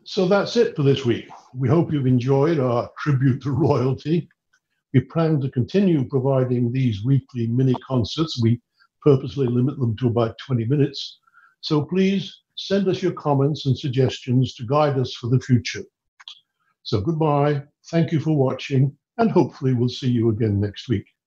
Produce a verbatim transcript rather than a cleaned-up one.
So that's it for this week. We hope you've enjoyed our tribute to royalty. We plan to continue providing these weekly mini concerts. We purposely limit them to about twenty minutes. So please send us your comments and suggestions to guide us for the future. So goodbye, thank you for watching, and hopefully we'll see you again next week.